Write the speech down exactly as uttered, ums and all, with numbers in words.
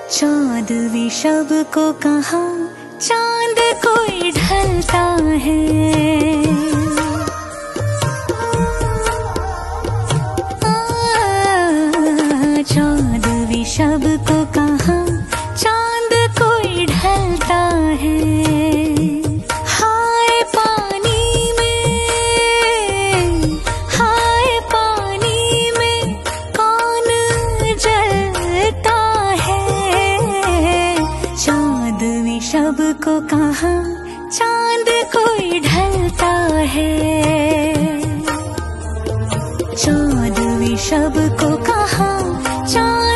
चौदहवीं शब को कहा चांद कोई ढलता है। चौदहवीं शब को कहा चांद कोई ढलता है। हाय पानी में, हाय पानी में कौन जलता है। चौदहवीं शब को कहा चांद कोई ढलता है। चौदहवीं शब को कहा चांद